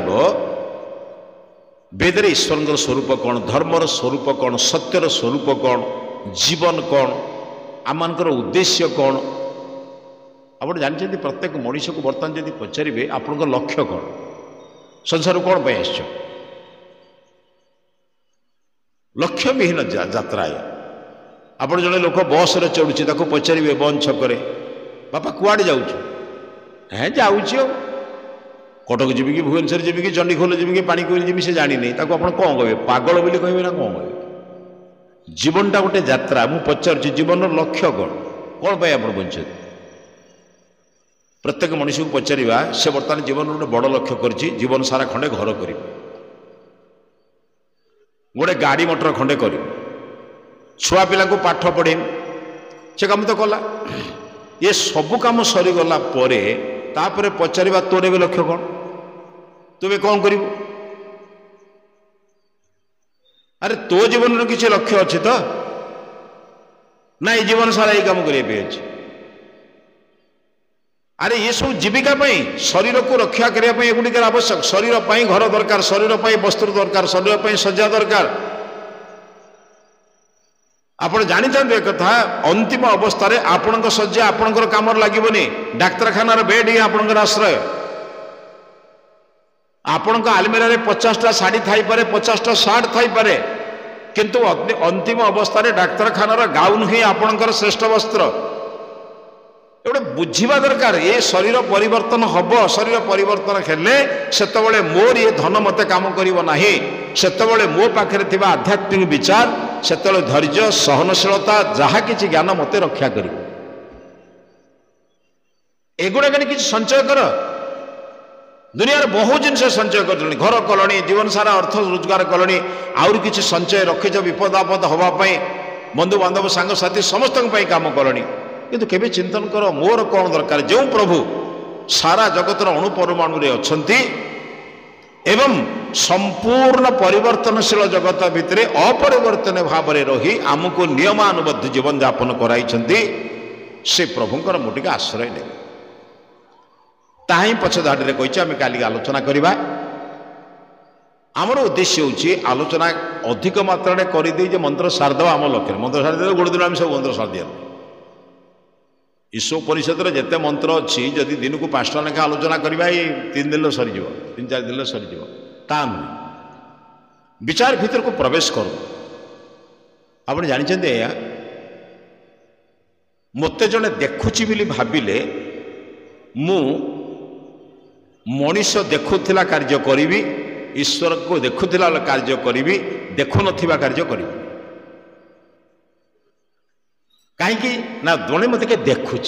वेदरे ईश्वर स्वरूप कौन धर्मर स्वरूप कौन सत्यर स्वरूप कौन जीवन कौन आम उद्देश्य कौन आप जानते प्रत्येक मनुष्य को बर्तमान जब पचारे आपण लक्ष्य कौन संसार कौन पे आस लक्ष्य विहीन यात्रा आप जड़े लोक बस रे चढ़ुची पचारे बंद छकरे बापा कुआड़े जाऊँ हैं जाऊँ कटक जी कि भुवनेश्वर जी कि चंडीखोल जी कि पाणीकोइल जी से जानी नहीं ताको आपण कौन कहे पागल बोली कहे ना कौन कहे जीवनटा गोटे यात्रा मु पचार जीवन लक्ष्य कौन कौन पे आप बंचे प्रत्येक मनुष्य को पचारा से बर्तमान जीवन गोटे बड़ लक्ष्य कर जीवन सारा खंडे घर कर गोटे गाड़ी मोटर खंडे कर छुआ पिला को पाठ पढ़े से कम तो कला ये सबू कम सरीगला तापर पचारा तोर भी लक्ष्य कौन तुम्हें कौन कर अरे तो जीवन किसी लक्ष्य अच्छे तो ना ये जीवन सारा ये कम करने अरे ये सब जीविका शरीर को रक्षा करने एगुड़िक आवश्यक शरीर पर घर दरकार शरीर पर वस्त्र दरकार शरीर पर सज्जा दरकार आप जानते कथा अंतिम अवस्था रे आपण सज्जा आपणकर काम लगभग डाक्तखानार बेड ही आपणकर आश्रय आपण आलमीरा रे पचासटा शाढ़ी थी पारे पचासटा सार्ट थी पारे किंतु अंतिम अवस्था रे डाक्तखानार गाउन ही आपणकर श्रेष्ठ वस्त्र एवं बुझा दरकार ये शरीर परिवर्तन हम शरीर परिवर्तन हेले से मोर ये धन मत काम करना से मो पाखे आध्यात्मिक विचार से धैर्य सहनशीलता जहाँ किसी ज्ञान मत रक्षा कर एगुड़ा कि संचय कर दुनिया बहुत जिन संचय कर घर कलनी जीवन सारा अर्थ रोजगार कलनी आउर किसी संचय रखीच विपद आपद हाँपाई बंधु बांधव सांगसाथी समस्त काम कलनी किंतु केबे चिंतन कर मोर कौन दरकार जो प्रभु सारा जगतर अणुपरमाणु रे अछंती एवं संपूर्ण परिवर्तनशील जगत भितर अपरिवर्तन भाव में रही आमको नियमानुबद्ध जीवन यापन कराई से प्रभुंकर मुटिके आश्रय ने ताही पछ धाड़ी कही आम काली आलोचना करवा आमर उद्देश्य होची आलोचना अधिक मात्रा कर मंत्र सारदेव आम लक्ष्य मंत्र सारदे गोटे दिन आम सब मंत्र सारदिया ईश्वर परिषद रे जेते मंत्र अच्छी जदि दिन को पांचटा लेखा आलोचना करवा ये तीन दिन सरीज तीन चार दिन सरीज ता नुहे विचार भीतर को प्रवेश कर आप जानते या मत जड़े देखुची बोली भाविले मु मनीष देखुला कार्य करी ईश्वर को देखुला कार्य करी देखु नथिबा कार्य करी कहीं ना जड़े मत के देखुच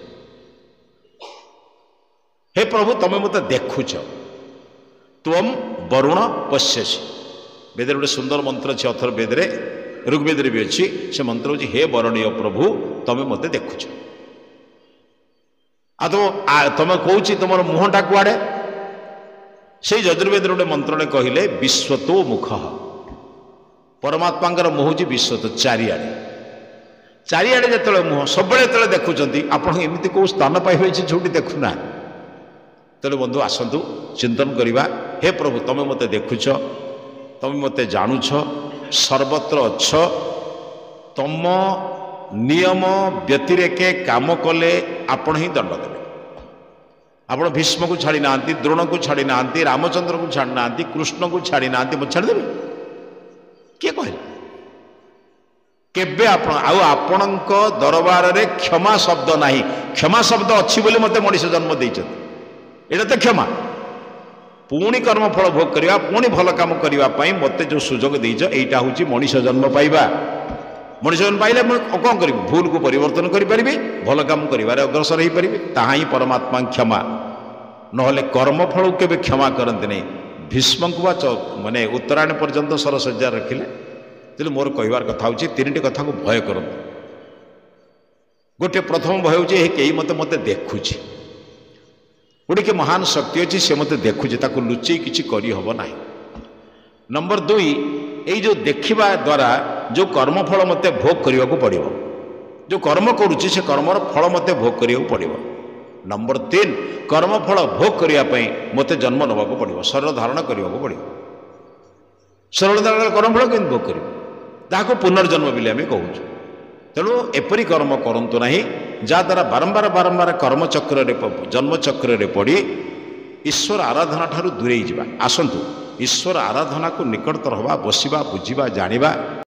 हे प्रभु तुम्हें मत देखुच तुम वरुण पश्यसी वेद गोटे सुंदर मंत्र अच्छे अथर वेदरे ऋग्वेद भी अच्छी से मंत्र हूँ हे वरणीय प्रभु तुम्हें मत देखुच आ तुम तुम कौच तुम मुहटा कुआड़े से यजुर्वेद गोटे मंत्र ने कहले विश्वतो मुख परमात्मा मुह हूँ विश्वतो चारिआडे चारिआडे जो मुह सब जो देखुं आपड़ एमती कौ स्थान पाइबे जो देखुना तेरे बंधु आसतु चिंतन करवा हे प्रभु तुम्हें मत देखुच तुम्हें मत जानुछ सर्वत्र अच्छ तुम नियम व्यतिरेके काम कले आपण ही दंड देवे आपण भीष्म को छाड़ी ना द्रोण को छाड़ी ना रामचंद्र को छाड़ी ना कृष्ण को छाड़ी ना मत छाड़देवे किए कहले केबे आपण आउ आपणक दरबार रे क्षमा शब्द नाही क्षमा शब्द अच्छी बोली मते मनुष्य जन्म देइछत एटा तो क्षमा पुणी कर्म फल भोग करवा पुणी भल काम करने मत जो सुजोग देच एटा हूँ मनुष्य जन्म पाइबा मनुष्य जन्म पाइले कौन करी भूल को परिवर्तन करें भल काम कर अग्रसर हो पारे ताहा ही परमात्मा क्षमा नहले कर्मफल के क्षमा करते नहीं भीष्मଙ୍କୁ ବା माने उत्तरायण पर्यंत सरसज्जा रखिले तेल मोर कहबार कथा हूँ तीन कथा को भय करते गोटे प्रथम भय हूँ कई मत मत देखुची गोटे कि महान शक्ति अच्छी सी मत देखुची ताको लुचई किसी करहब ना नंबर दुई यही जो देखा द्वारा जो कर्मफल मत भोग करने को पड़ो जो कर्म करुच्ची से कर्मर फल मत भोग करने को पड़ो नंबर तीन कर्मफल भोग करने मत जन्म नवाक पड़ो शरीर धारण करने को पड़ो शरीर धारण कर्मफल के भोग कर ताको पुनर्जन्म बोली आम कहूँ तेणु एपरी कर्म करतु ना जहाद्वारा बारंबार बारंबार कर्मचक्र जन्मचक्र पड़ी ईश्वर आराधना ठारू दूरे जा आसतु ईश्वर आराधना को निकटतर हवा बसवा बुझा जाना